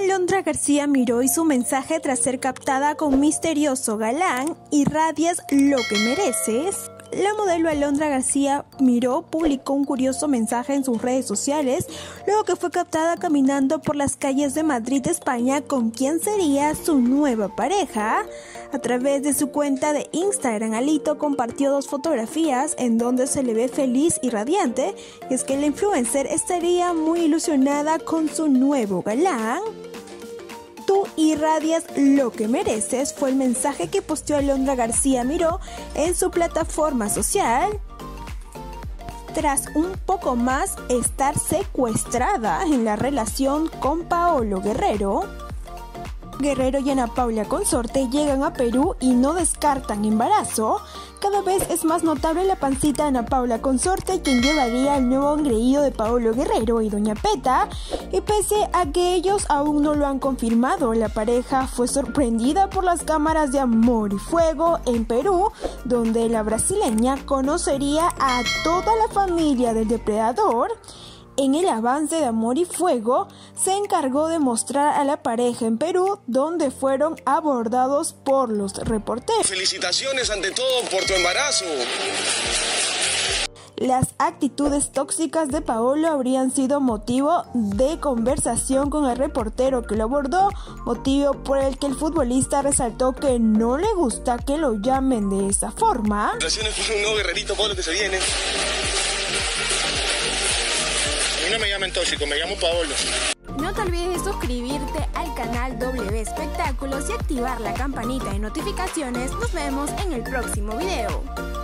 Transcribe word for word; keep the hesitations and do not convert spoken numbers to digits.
Alondra García Miró y su mensaje tras ser captada con misterioso galán: irradias lo que mereces. La modelo Alondra García Miró publicó un curioso mensaje en sus redes sociales luego que fue captada caminando por las calles de Madrid, España, con quien sería su nueva pareja. A través de su cuenta de Instagram, Alito compartió dos fotografías en donde se le ve feliz y radiante, y es que la influencer estaría muy ilusionada con su nuevo galán. Tú irradias lo que mereces fue el mensaje que posteó Alondra García Miró en su plataforma social. Tras un poco más estar secuestrada en la relación con Paolo Guerrero, Guerrero y Ana Paula Consorte llegan a Perú y no descartan embarazo. Cada vez es más notable la pancita de Ana Paula Consorte, quien llevaría el nuevo engreído de Paolo Guerrero y Doña Peta, y pese a que ellos aún no lo han confirmado, la pareja fue sorprendida por las cámaras de Amor y Fuego en Perú, donde la brasileña conocería a toda la familia del depredador. En el avance de Amor y Fuego, se encargó de mostrar a la pareja en Perú, donde fueron abordados por los reporteros. Felicitaciones ante todo por tu embarazo. Las actitudes tóxicas de Paolo habrían sido motivo de conversación con el reportero que lo abordó, motivo por el que el futbolista resaltó que no le gusta que lo llamen de esa forma. Felicitaciones por un nuevo guerrerito, Paolo, que se viene. A mí no me llamen tóxico, me llamo Paolo. No te olvides de suscribirte al canal W Espectáculos y activar la campanita de notificaciones. Nos vemos en el próximo video.